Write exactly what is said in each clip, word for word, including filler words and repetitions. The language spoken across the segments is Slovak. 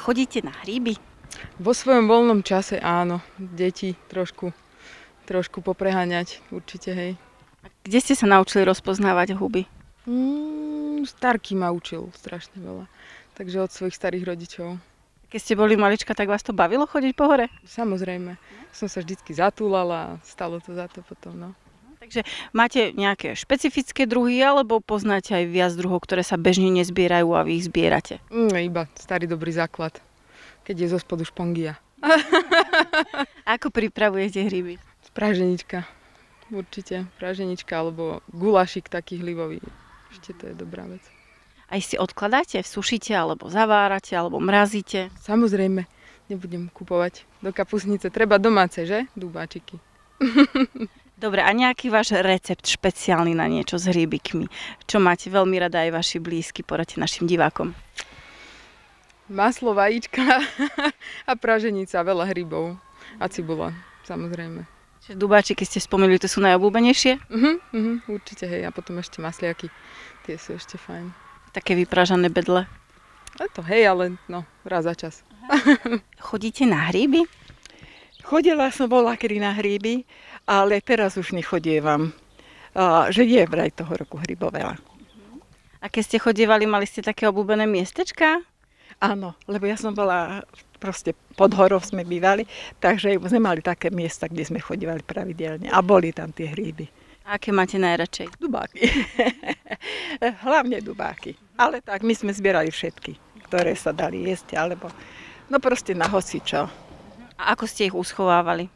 Chodíte na hríby? Vo svojom voľnom čase áno. Deti trošku, trošku popreháňať, určite, hej. A kde ste sa naučili rozpoznávať huby? Mm, starky ma učil strašne veľa. Takže od svojich starých rodičov. Keď ste boli malička, tak vás to bavilo chodiť po hore? Samozrejme. Som sa vždycky zatúlala a stalo to za to potom, no. Takže máte nejaké špecifické druhy, alebo poznáte aj viac druhov, ktoré sa bežne nezbierajú a vy ich zbierate? Mm, iba starý dobrý základ, keď je zo spodu špongia. Ako pripravujete hríby? Praženička, určite. Praženička alebo gulašik taký hlivový. Ešte to je dobrá vec. Aj si odkladáte, sušíte, alebo zavárate, alebo mrazíte? Samozrejme, nebudem kupovať do kapusnice. Treba domáce, že? Dubáčiky. Dobre, a nejaký váš recept špeciálny na niečo s hríbikmi? Čo máte veľmi rada aj vaši blízky, poradte našim divákom. Maslo, vajíčka a praženica, veľa hrybov a cibula, samozrejme. Čiže dubáčiky ste spomenuli, to sú najobľúbenejšie? Uh-huh, uh-huh, určite, hej. A potom ešte masliaky, tie sú ešte fajn. Také vypražané bedle? A to hej, ale no, raz za čas. Chodíte na hríby? Chodila som bola kedy na hríby, ale teraz už nechodievam. A, že je vraj toho roku hríbov veľa. A keď ste chodievali, mali ste také obľúbené miestečka? Áno, lebo ja som bola, proste pod horou sme bývali, takže sme mali také miesta, kde sme chodívali pravidelne a boli tam tie hríby. A aké máte najradšej? Dubáky. Hlavne dubáky. Ale tak, my sme zbierali všetky, ktoré sa dali jesť, alebo no proste na hocičo. A ako ste ich uschovávali?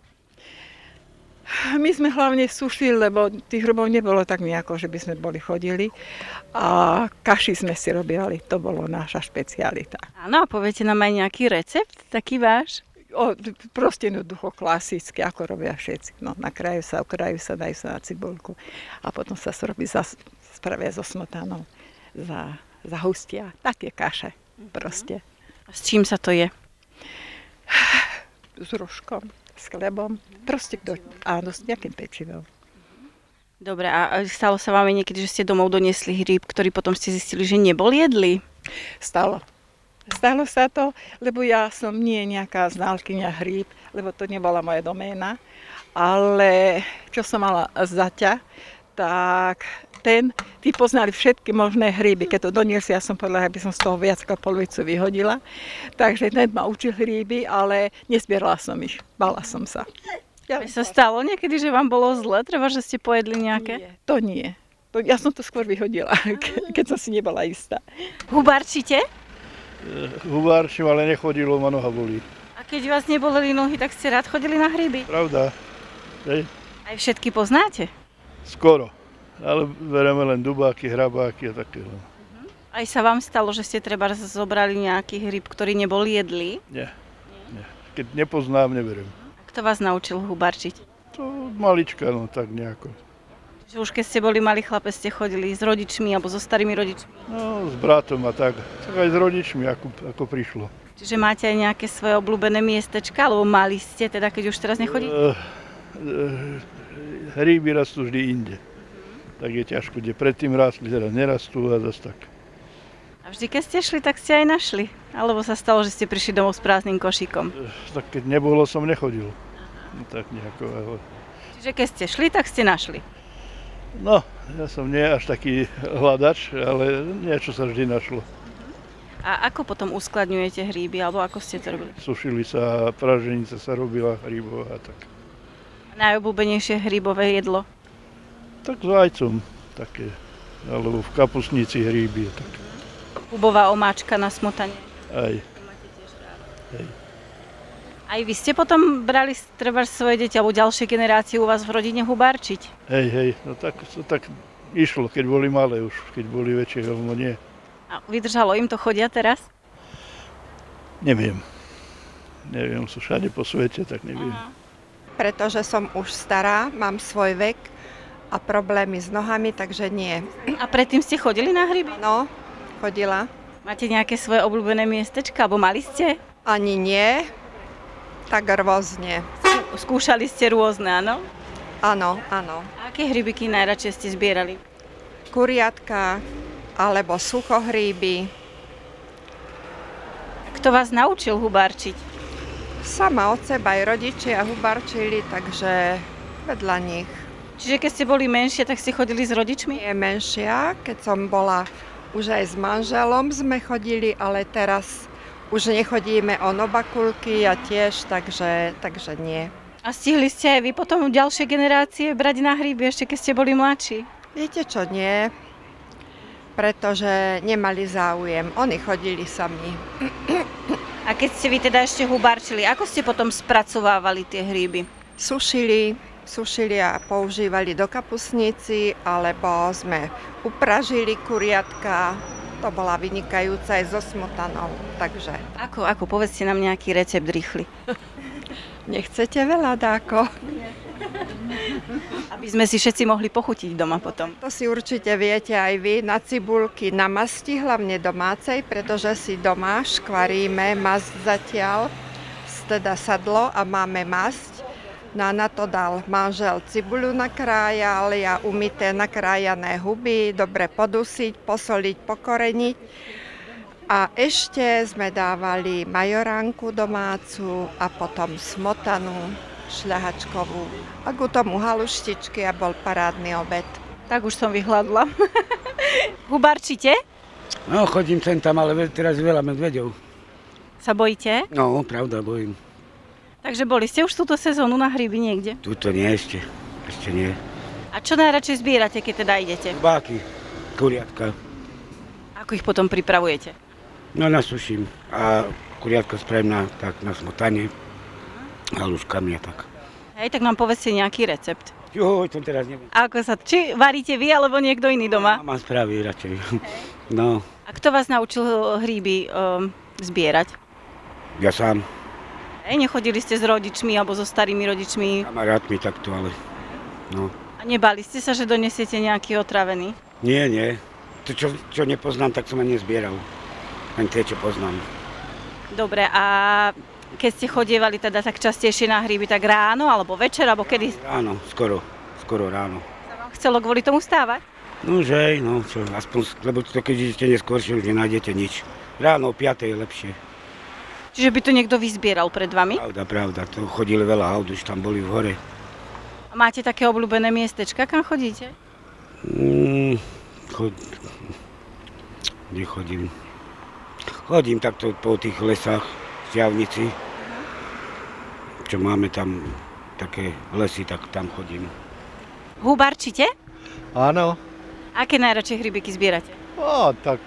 My sme hlavne sušili, lebo tých hrubov nebolo tak nejako, že by sme boli chodili. A kaši sme si robili, to bolo naša špecialita. Áno, a poviete nám aj nejaký recept, taký váš? O, proste jednoducho klasické, ako robia všetci. No, nakrájajú sa, okrajú sa, dajú sa na cibulku a potom sa robí, spravia so smotanou, za, zahustia. Také kaše proste. A s čím sa to je? S rožkom, s chlebom, proste kto, áno, s nejakým pečivom. Dobre, a stalo sa vám niekedy, že ste domov doniesli hríb, ktorý potom ste zistili, že nebol jedlý? Stalo. Stalo sa to, lebo ja som nie nejaká znalkyňa hríb, lebo to nebola moja doména, ale čo som mala zaťa, tak ten, tí poznali všetky možné hríby. Keď to doniesli, ja som povedala, aby som z toho viac ako polovicu vyhodila. Takže ten ma učil hríby, ale nezbierala som ich. Bala som sa. Ja sa stalo niekedy, že vám bolo zle? Treba, že ste pojedli nejaké? Nie, to nie. To, ja som to skôr vyhodila, keď som si nebola istá. Hubarčíte? Hubárčim, ale nechodilo, ma noha bolí. A keď vás neboleli nohy, tak ste rád chodili na hríby? Pravda. Hej. Aj všetky poznáte? Skoro. Ale bereme len dubáky, hrabáky a také. Aj sa vám stalo, že ste treba zobrali nejaký hríb, ktorý nebol jedlý? Nie. Nie. Keď nepoznám, neberiem. A kto vás naučil hubarčiť? To malička, no tak nejako. Že už keď ste boli malí chlapec, ste chodili s rodičmi alebo so starými rodičmi? No, s bratom a tak. Tak aj s rodičmi, ako, ako prišlo. Čiže máte aj nejaké svoje obľúbené miestečka, alebo mali ste, teda keď už teraz nechodíte? Uh, uh, hríby rastú vždy inde. Tak je ťažko, kde predtým rastli, teraz nerastú a zase tak. A vždy, keď ste šli, tak ste aj našli? Alebo sa stalo, že ste prišli domov s prázdnym košíkom? Uh, tak keď nebolo, som nechodil. No, tak nejako. Ale... Čiže keď ste šli, tak ste našli? No, ja som nie až taký hľadač, ale niečo sa vždy našlo. A ako potom uskladňujete hríby, alebo ako ste to robili? Sušili sa, praženica sa robila hríbová a tak. Najobľúbenejšie hríbové jedlo? Tak s vajcom také, alebo v kapustnici hríby a tak. Hubová omáčka na smotane? Aj. To máte tiež rád. Hej. Aj vy ste potom brali treba svoje deti alebo ďalšie generácie u vás v rodine hubárčiť? Hej, hej, no tak, to tak išlo, keď boli malé už, keď boli väčšie, alebo nie. A vydržalo im to, chodia teraz? Neviem. Neviem, sú všade po svete, tak neviem. Aha. Pretože som už stará, mám svoj vek a problémy s nohami, takže nie. A predtým ste chodili na hríby? No, chodila. Máte nejaké svoje obľúbené miestečka, alebo mali ste? Ani nie, tak rôzne. Skúšali ste rôzne, áno? Áno, áno. A aké hrybiky najradšej ste zbierali? Kuriatka alebo suchohríby. Kto vás naučil hubárčiť? Sama od seba aj rodičia hubarčili, takže vedľa nich. Čiže keď ste boli menšie, tak ste chodili s rodičmi? Je menšia, keď som bola už aj s manželom sme chodili, ale teraz už nechodíme o nobakulky a tiež, takže, takže nie. A stihli ste aj vy potom ďalšie generácie brať na hríby, ešte keď ste boli mladší? Viete čo, nie, pretože nemali záujem, oni chodili sami. A keď ste vy teda ešte hubárčili, ako ste potom spracovávali tie hríby? Sušili, sušili a používali do kapusnici, alebo sme upražili kuriatka. To bola vynikajúca aj so smotanou, takže... Ako, ako? Povedzte nám nejaký recept rýchly. Nechcete veľa, dáko? Aby sme si všetci mohli pochutiť doma potom. To si určite viete aj vy, na cibulky, na masti, hlavne domácej, pretože si doma škvaríme masť zatiaľ, teda sadlo a máme masť. No a na to dal manžel cibuľu nakrájal, ja umyté nakrájané huby, dobre podusiť, posoliť, pokoreniť. A ešte sme dávali majoránku domácu a potom smotanu šľahačkovú. A ku tomu haluštičky a bol parádny obed. Tak už som vyhľadla. Hubárčite? No, chodím sem tam, ale teraz veľa medveďov. Sa bojíte? No, pravda, bojím. Takže boli ste už túto sezónu na hríby niekde? Tuto nie ešte, ešte nie. A čo najradšej zbierate, keď teda idete? Báky, kuriatka. Ako ich potom pripravujete? No, nasuším a kuriatka spravím na, tak, na smotanie, haluškami a tak. Hej, tak nám povedzte nejaký recept. Jo, to teraz neviem. A ako sa, či varíte vy, alebo niekto iný doma? Mama spraví radšej. No, A kto vás naučil hríby um, zbierať? ja sám, Hej, nechodili ste s rodičmi alebo so starými rodičmi kamarátmi takto, ale no. a nebali ste sa, že donesiete nejaký otravený? Nie, nie. To, čo, čo nepoznám, tak som ani nezbieral. Len tie, čo poznám. Dobre, a keď ste chodievali teda tak častejšie na hríby, tak ráno alebo večer, alebo kedy Ráno, skoro, skoro ráno. sa vám chcelo kvôli tomu stávať? No, že hej, no, čo, aspoň, lebo to keď idete neskôršie, už nenájdete nič. Ráno o piatej je lepšie. Čiže by to niekto vyzbieral pred vami? Pravda, pravda, to chodili veľa aut, už tam boli v hore. A máte také obľúbené miestečka, kam chodíte? Mm, chod... Nechodím. Chodím takto po tých lesách, v Žiavnici. Čo máme tam také lesy, tak tam chodím. Hubárčite? Áno. Aké najradšej hrybiky zbierate? O, tak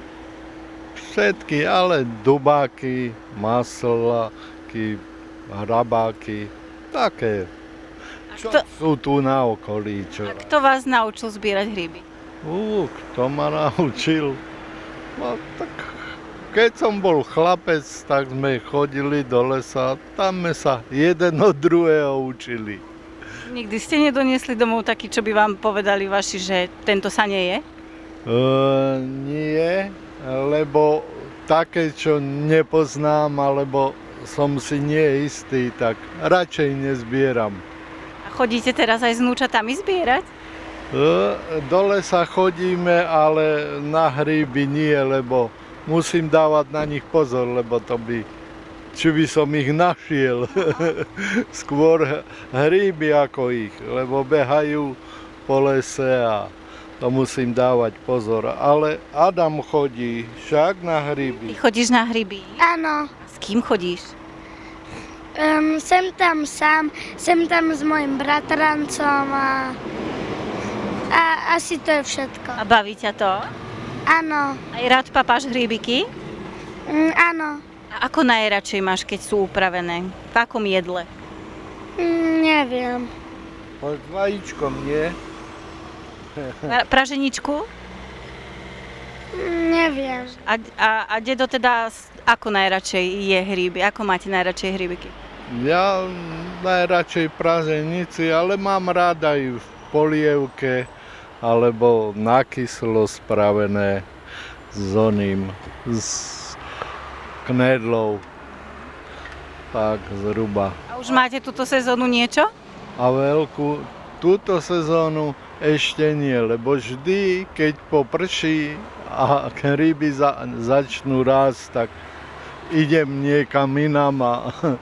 všetky, ale dubáky, masláky, hrabáky, také. A Čo kto, sú tu na okolí, čo? a kto vás naučil zbierať hryby? Ú, kto ma naučil? No, tak keď som bol chlapec, tak sme chodili do lesa, tam sme sa jeden od druhého učili. Nikdy ste nedoniesli domov taký, čo by vám povedali vaši, že tento sa nie je? E, nie, lebo také, čo nepoznám, alebo som si nie istý, tak radšej nezbieram. A chodíte teraz aj s vnúčatami zbierať? E, do lesa chodíme, ale na hríby nie, lebo musím dávať na nich pozor, lebo to by, či by som ich našiel. Skôr hríby ako ich, lebo behajú po lese a to musím dávať pozor. Ale Adam chodí však na Ty hríby. chodíš na hryby? Áno, S kým chodíš? um, sem tam sám, sem tam s mojim bratrancom a, a asi to je všetko. A baví ťa to? Áno, Aj rád papáš hríbiky? mm, áno, A ako najradšej máš, keď sú upravené? V akom jedle? mm, neviem. Pod vajíčkom, nie? Pra- Praženičku? Mm, neviem. A, a, a dedo teda s- ako najradšej je hríby? Ako máte najradšej hríbiky? Ja najradšej praženici, ale mám rád aj v polievke, alebo nakyslo spravené s oným, s knedlou. Tak zhruba. A už máte túto sezónu niečo? A veľkú, túto sezónu ešte nie, lebo vždy, keď poprší a ryby za, začnú rásť, tak idem niekam inám a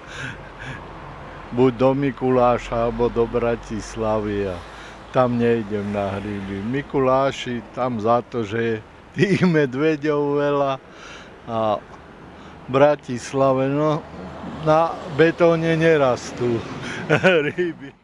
buď do Mikuláša, alebo do Bratislavy a tam nejdem na hríby. Mikuláši tam za to, že je tých medveďov veľa a v Bratislave, no, na betóne nerastú hríby.